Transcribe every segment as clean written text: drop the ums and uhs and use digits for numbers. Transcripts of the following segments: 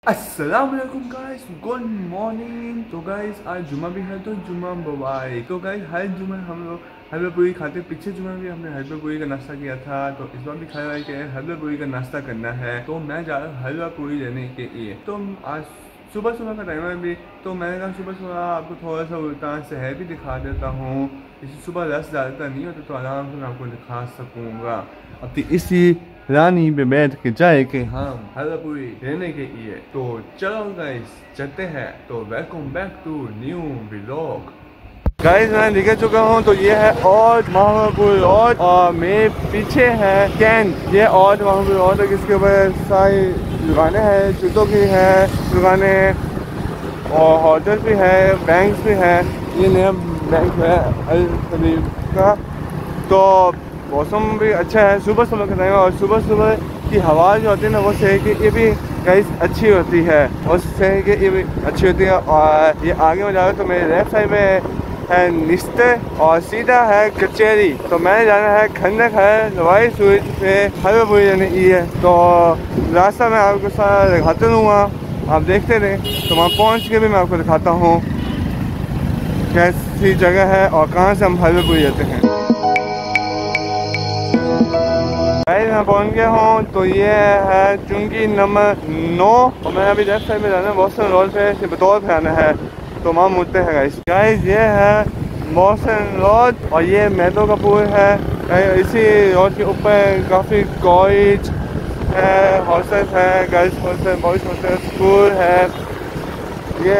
अस्सलाम वालेकुम guys, good morning. तो गाइस आज जुमा भी है तो जुमा मुबारक। तो गाइस हर जुमा हम लोग हलवा पूरी खाते हैं। पिछले जुमा भी हमने हलवा पूरी का नाश्ता किया था, तो इस बार भी खाया है कि हलवा पूरी का नाश्ता करना है। तो मैं जा रहा हूँ हलवा पूरी लेने के लिए। तो आज सुबह सुबह का टाइम है अभी, तो मैंने कहा सुबह सुबह आपको थोड़ा सा उल्टा शहर भी दिखा देता हूँ। इसी सुबह रस ज़्यादा नहीं होता तो आराम से मैं आपको दिखा सकूँगा। अब तो इसी रानी पे बैठ के जाए कि हम हलवा पूरी लेने के लिए। तो चलो गाइस चलते हैं। तो welcome back to new vlog. Guys मैं निकल चुका हूँ। तो ये है और महापुर और मेरे पीछे है कैंट। ये और महापुर और इसके ऊपर सारी दुकानें हैं, जूतों की है दुकानें और होटल भी है, बैंक भी है। ये नया बैंक है अल हबीब का। तो मौसम भी अच्छा है, सुबह सुबह का टाइम है और सुबह सुबह की हवा जो होती है ना वो सही कि ये भी गाइस अच्छी होती है और सही कि ये भी अच्छी होती है। और ये आगे में जाओ तो मेरे लेफ्ट साइड में है निस्ते और सीधा है कचेरी। तो मैंने जाना है खंडक है लवाई स्वीट पे हलवा पूरी जाने की है। तो रास्ता मैं आपको सारा दिखाते रहूँगा, आप देखते रहे। तो वहाँ पहुँच के भी मैं आपको दिखाता हूँ कैसी जगह है और कहाँ से हम हलवा पूरी जाते हैं। मैं पहुंच गया हूँ। तो ये है चुंगी नंबर 9 और मैं अभी लेफ्ट साइड में जाना है बॉस्टन रोड पे बतौर पे आना है। तो वहाँ मुड़ते हैं गाइस। ये है बॉस्टन रोड और ये मैदो का पुल है। इसी रोड के ऊपर काफ़ी कॉलेज है, हॉस्टल है, girls hostel, boys hostel, school है। ये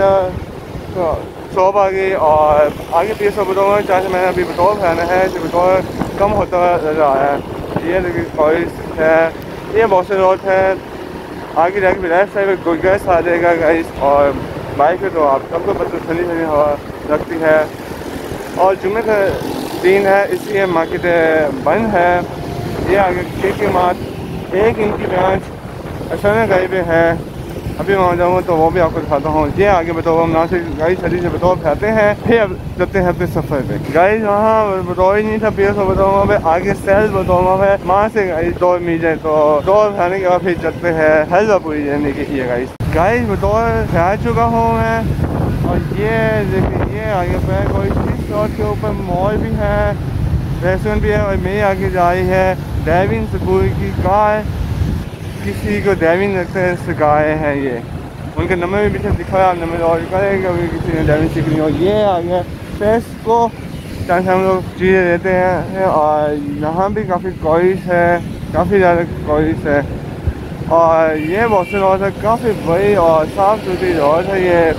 शॉप आ गई और आगे पीछे सब बताऊँगा। जहाँ से मैंने अभी बतौर पे आना है जो बतौर कम होता नजर आया है। ये देखिए कॉलेज है, ये बॉस्टन रोड है। आगे जाके लेफ्ट साइड में गैस आ जाएगा गाइस। और बाइक है तो आप सबको पता ठंडी ठंडी हवा लगती है। और जुम्मे का दिन है इसलिए मार्केट बंद है। ये आगे के मार्ट एक इनकी ब्रांच अचानक गाड़ी पे है। अभी वहाँ जाऊँगा तो वो भी आपको दिखाता हूँ। ये आगे बताओ हम यहाँ से गाड़ी छड़ी से बतौर खाते हैं, फिर अब चलते हैं अपने सफ़र पे। गाड़ी वहाँ बतौर ही नहीं था, फिर सब बताओ वहाँ पे आगे सेल बताओ वहाँ पे वहाँ से गाड़ी दौड़ मिल जाए तो दौड़ खाने के बाद फिर चलते हैं हलवा पूरी जाने के लिए। गाड़ी बतौर खा चुका हूँ मैं। और ये देखिए ये आगे पे कोई इस रोड के ऊपर मॉल भी है, रेस्टोरेंट भी है। और मेरे आगे जा रही है ड्राइविंग स्कूल की कार। किसी को ड्राइविंग लगता है सिखाए हैं, ये उनका नंबर भी पीछे दिखा है, नंबर और करेगा किसी ने ड्राइविंग सीखनी हो। ये आ गया फेस को जहाँ से हम लोग चीज़ें लेते हैं। और यहाँ भी काफ़ी कॉलेज है, काफ़ी ज़्यादा कॉलेज है। और ये बॉस्टन रोड है, काफ़ी बड़ी और साफ़ सुथरी रोड है ये।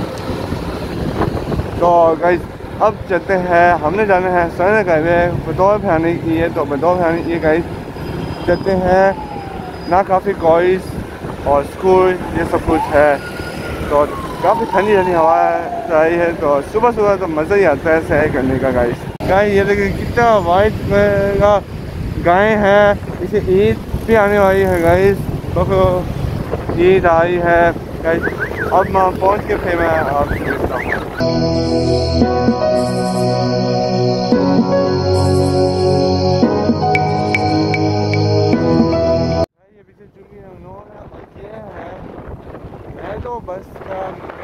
तो गाइस अब चलते हैं, हमने जाना है सर हाईवे बतौर पे आने की है। तो बतौर पे आने की गाइस चलते हैं ना। काफ़ी कॉलेज और स्कूल ये सब कुछ है। तो काफ़ी ठंडी ठंडी हवा आई है। तो सुबह सुबह तो मज़ा ही आता है सैर करने का गाइस। ये देखिए कितना वाइट का गाय है। इसे ईद भी आने वाली है गाइस, तो ईद आई है गाइस। अब मैं पहुँच के फिर मैं आपसे मिलता हूँ। तो बस का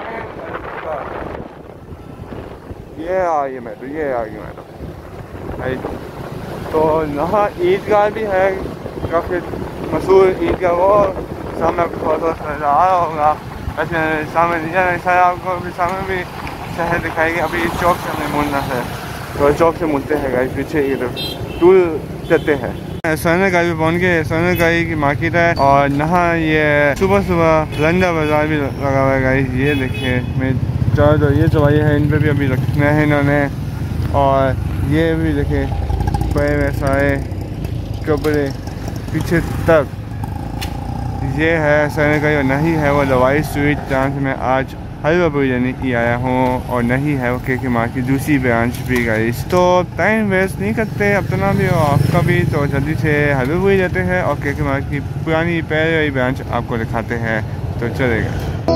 ये आ गई मैं भाई। तो यहाँ ईदगाह भी है, काफ़ी मशहूर ईदगाह। वो सामने आपको थोड़ा सा नजर आ रहा होगा। वैसे सामने नहीं जाना शायद आपको, अभी सामने भी शहर दिखाएगी। अभी इस चौक से हमें मुड़ना है तो चौक से मुड़ते हैं गाइस, पीछे की तरफ टूल चलते हैं। सोने गाड़ी पे पहुँच गए। सोने गाड़ी की मार्केट है और यहाँ ये सुबह सुबह लंडा बाजार भी लगा हुआ है गाइस। ये देखिए मैं चार ये चवाई है, इन पे भी अभी रखना है इन्होंने। और ये भी देखिए बड़े में सारे कपड़े पीछे तक। ये है सोने गाड़ी और नहीं है वो लवाई स्वीट जहाँ से मैं आज हलवा पूरी जाने की आया हूँ। और नहीं है वो के मार्ट की दूसरी ब्रांच भी गाइस। तो टाइम वेस्ट नहीं करते, अपना भी और आपका भी। तो जल्दी से हलवा पूरी जाते हैं और के मार्ट की पुरानी पहले वाली ब्रांच आपको दिखाते हैं। तो चलेगा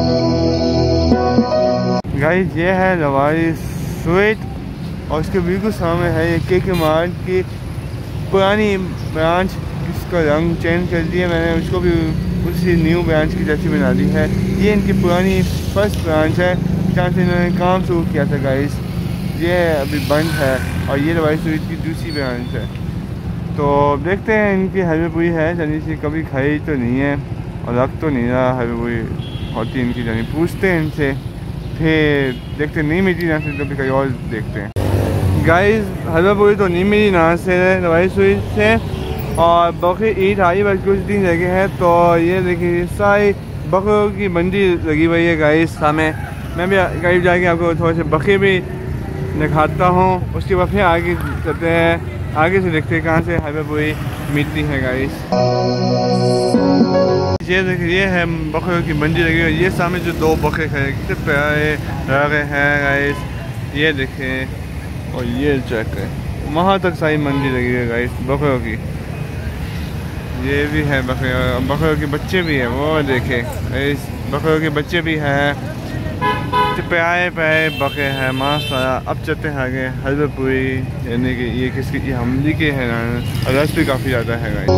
गाइस। ये है लवाई स्वीट और उसके बिल्कुल सामने है ये के मार्ट की पुरानी ब्रांच। इसका रंग चेंज कर दिया मैंने, उसको भी उसी न्यू ब्रांच की जैसी बना दी है। ये इनकी पुरानी फर्स्ट ब्रांच है जहाँ से इन्होंने काम शुरू किया था गाइस। ये अभी बंद है और ये रवाई स्वीट की दूसरी ब्रांच है। तो देखते हैं इनकी हलवे पूरी है जानी सी, कभी खाई तो नहीं है और लग तो नहीं रहा हलवे पूरी होती इनकी जानी। पूछते हैं इनसे, फिर देखते नहीं मिली ना से तो फिर कहीं और देखते हैं। गाइस हलवा पूरी तो नहीं मिली ना से रवाई स्वीट से, और बकरी ईद आई बस कुछ दिन लगे हैं। तो ये देखिए सारी बकरों की मंडी लगी हुई है गाइस सामने। मैं भी करीब जाके आपको थोड़े से बकरे भी दिखाता हूँ, उसके बाद फिर आगे चलते हैं, आगे से देखते हैं कहाँ से हलवा पूरी मिलती है गाइस। ये देखिए ये है बकरों की मंडी लगी हुई है। ये सामने जो दो बकरे खड़े कितने प्यारे लगे हैं गाइस, ये देखें। और ये चेक है वहाँ तक सारी मंडी लगी हुई है गाइस बकरों की। ये भी है बकरों के बच्चे भी हैं, वो देखें गाइस बकरों के बच्चे भी हैं। प्यारे प्यारे बकरे हैं माशाल्लाह। अब चलते हैं आगे हलवा पूरी, यानी कि ये किसकी, ये हमली के हैं ना, और रस भी काफ़ी ज़्यादा है गाइस।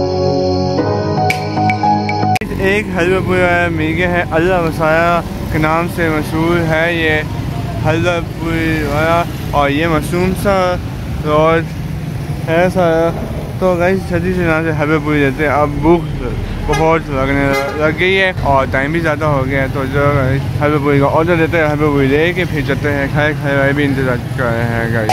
एक हलवा पूरी मिल गया है, अल्लाह वसाया के नाम से मशहूर है ये हलवा पूरी वाला, और ये मासूम सा रोड है सारा। तो गाइस जल्दी से यहाँ से हलवा पूरी देते हैं। अब भूख बहुत लगने लग गई है और टाइम भी ज़्यादा हो गया है। तो जो हलवा पूरी का ऑर्डर देते हैं, हलवा पूरी ले के फिर चलते हैं खाए खाए भी इंतजार कर रहे हैं गाइस।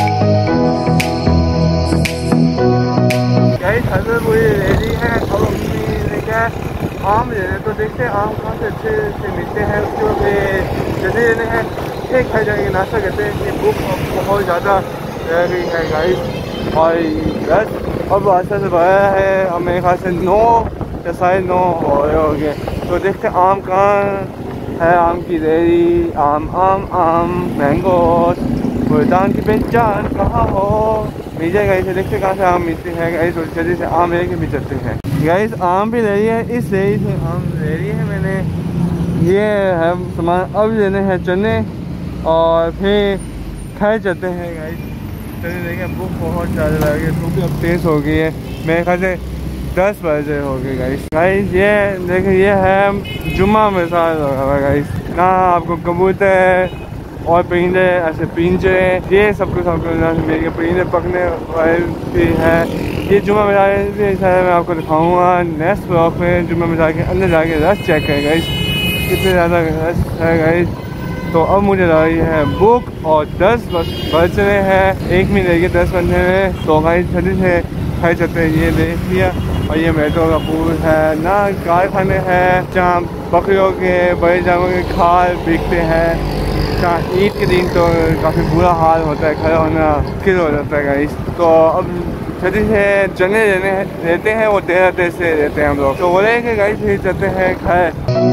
हलवा पूरी रेडी है। अब क्या आम ले रहे, तो देखते हैं आम कहाँ से अच्छे से मिलते हैं, उसके बाद जल्दी लेने हैं, फिर खाए जाएंगे, नाश्ता करते हैं कि भूख बहुत ज़्यादा रह गई है गाइस। और बस अब आस्ता से बढ़ा है, और मेरे ख्याल से 9 या 9:30 हो गए। तो देखते हैं आम कहाँ है, आम की रेडी, आम आम आम मैंगो, मुल्तान की पहचान कहाँ हो मिल जाएगा इसे। देखते कहाँ से आम मिलते हैं गाइस, और जल्दी से आम लेके भी चलते हैं गाइस। आम भी ले रही है, इस रेडी से आम ले रही है मैंने। ये है सामान, अब लेने हैं चने और फिर खाए चलते हैं गाइस। चलिए देखिए भूख बहुत ज़्यादा लगी है, धूप अब तेज़ हो गई है, मेरे ख्याल से 10 बजे हो गए गाइस। ये देखिए ये है जुम्मा मिसाल गाइस, ना आपको कबूतर और परिंदे ऐसे पिंजरे, ये सब कुछ मेरे परिंदे पकने वाले भी है। ये जुम्मा मिसाल मैं आपको दिखाऊंगा नेक्स्ट ब्लॉक में। जुम्मा मिसाल के अंदर जाके रस चेक करें गाइस, कितने ज़्यादा रस है गाइस। तो अब मुझे लग रही है भूख, और 10 बज रहे हैं, 1 मिनट रह गए 10 बजने में। तो गाइस जल्दी से खाए चलते हैं। ये देख लिया, और ये मेट्रो का पूल है ना, कारखाने हैं जहाँ बकरियों के बड़े जानवरों के खाल बिकते हैं। जहाँ ईद के दिन तो काफ़ी बुरा हाल होता है, खड़ा होना मुश्किल हो जाता है गाइस। तो अब जल्दी से चने लेते हैं, वो 13 से लेते हैं हम लोग। तो वो लेके गाइस फिर चलते हैं खाए।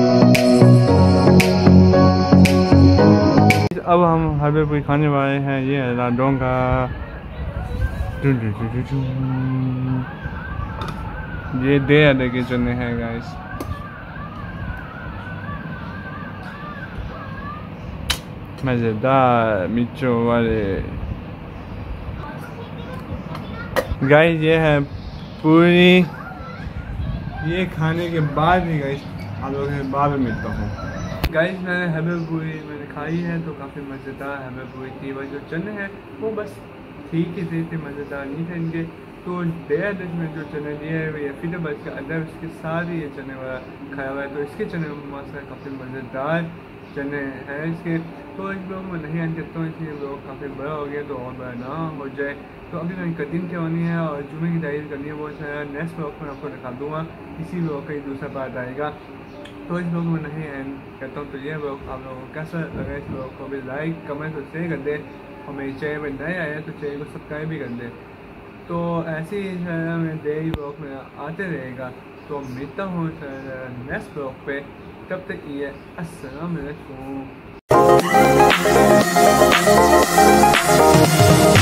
अब हम हलवे पूरी खाने वाले हैं। ये है लाडों का, ये दे आधे के चने हैं गाइस। मज़ेदार मिर्चों वाले गाइस। ये है पूरी, ये खाने के बाद भी गाइस आप लोगों से बाद में मिलता हूँ गाइस। मैंने हलवा पूरी मैंने खाई है तो काफ़ी मज़ेदार हलवा पूरी थी। वही जो चने हैं वो बस ठीक ही थे, मज़ेदार नहीं थे इनके। तो 13 में जो चने दिए हैं ये फिर बस के अंदर उसके साथ ही ये चने वाला खाया हुआ है। तो इसके चने माशा काफ़ी मज़ेदार चने हैं इसके। तो इस ब्लॉग में नहीं एंड करता हूँ, इसलिए ब्लॉग काफ़ी बड़ा हो गया तो और बड़ा ना हो जाए। तो अभी मैंने कटिंग करवानी है और जुमे की तैयारी करनी है, वो नेक्स्ट ब्लॉग में आपको दिखा दूँगा। इसी ब्लॉग का ही दूसरा पार्ट आएगा। तो इस ब्लॉग में नहीं एंड करता हूँ। तो ये ब्लॉग आप लोगों को कैसा लगा, इस ब्लॉग को भी लाइक कमेंट और शेयर कर दे, और मेरे चैनल में नए आए हैं तो चैनल को सब्सक्राइब भी कर दे। तो ऐसे ही मैं डेली ब्लॉग में आते रहेगा। तो मिलता हूँ नेक्स्ट ब्लॉग पे, तब तक ये अस्सलाम वालेकुम।